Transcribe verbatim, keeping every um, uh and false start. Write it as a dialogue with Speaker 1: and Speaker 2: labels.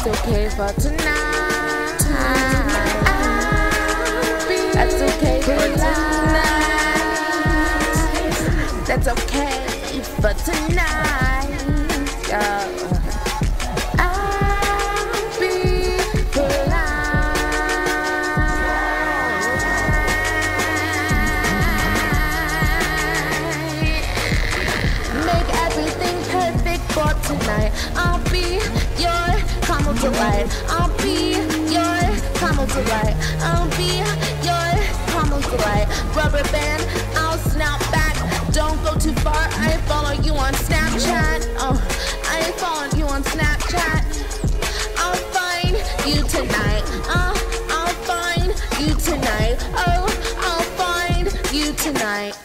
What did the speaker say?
Speaker 1: It's okay for tonight. That's okay for tonight. That's okay for tonight. Yeah. I'll be make everything perfect for tonight. I'll be your caramel delight. I'll be your caramel delight. I'll be your caramel delight. Rubber band, I'll snap back. Don't go too far. I follow you on Snapchat. Oh, I follow you on Snapchat. I'll find you tonight. Oh, I'll find you tonight. Oh, I'll find you tonight.